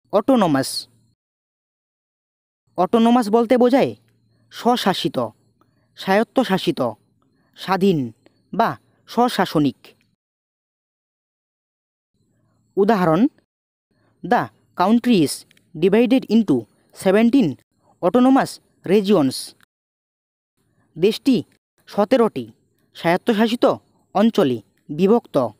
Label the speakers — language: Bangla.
Speaker 1: অটোনোমাস। অটোনোমাস বলতে বোঝায় স্বশাসিত, স্বায়ত্তশাসিত, স্বাধীন বা স্বশাসনিক। উদাহরণ: the country is divided into 17 autonomous regions. দেশটি 17টি স্বায়ত্তশাসিত অঞ্চলে বিভক্ত।